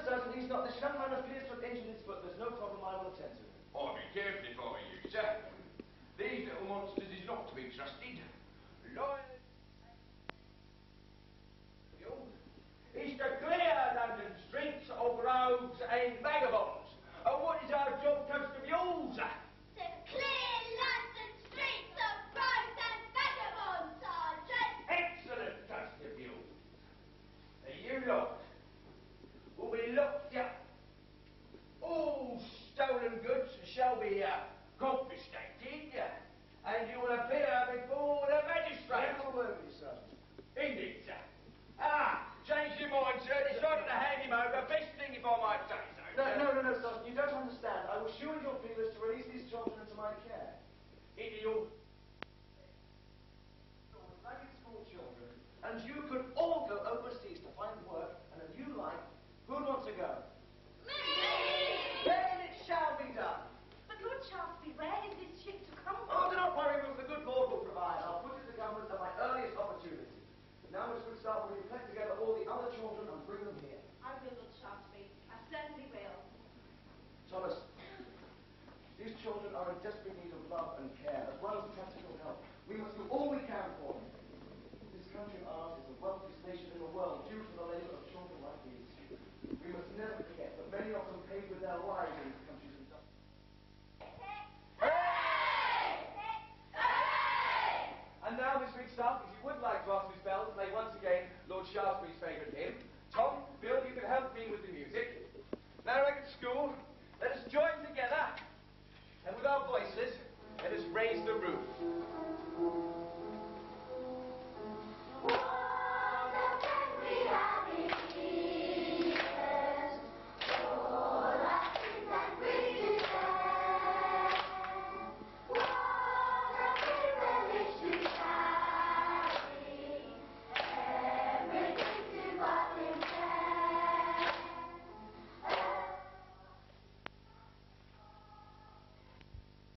Sergeant, he's not. This young man appears to have injured his foot. There's no problem. I will attend to it. Oh, be careful if I were you, sir. These little monsters is not to be trusted. Lions is to clear London streets of rogues and vagabonds. And what is our job, Constables? To clear London streets of rogues and vagabonds, Sergeant. Excellent, Constables. You lot will be locked up. All stolen goods shall be confiscated, and you will appear before the magistrate. Never word with you, Sergeant. Indeed, sir. Change your mind, sir. Decided to hand him over. Best thing if I might say so. No, Sergeant. You don't understand. I was sure your plea was to release these children into my care. Into your... Like school children, and you could all go overseas to find work and a new life. Who'd want to go? Me! Then it shall be done. But Lord Shaftesbury, where is this ship to come from? Oh, do not worry, with the good Lord will provide. I'll put it to government at my earliest opportunity. Now, Miss Woodstock, will you collect together all the other children and bring them here? I will, Lord Shaftesbury. I certainly will. Thomas, these children are in desperate need of love and care, as well as practical help. We must do all we can for them. This country of ours is the wealthiest nation in the world due to the labour of children like these. We must never forget that many of them paid with their lives in this country's injustice. And now, Miss Wigstaff, if you would